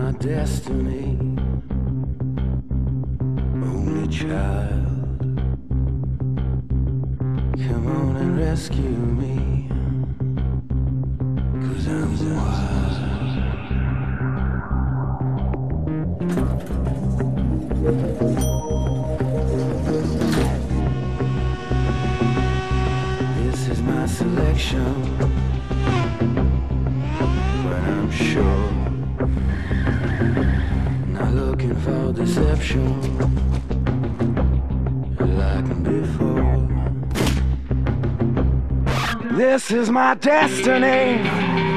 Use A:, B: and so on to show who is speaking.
A: my destiny, only child. Come on and rescue me, 'cause I'm wild. This is my selection, but I'm sure not looking for deception like before. This is my destiny.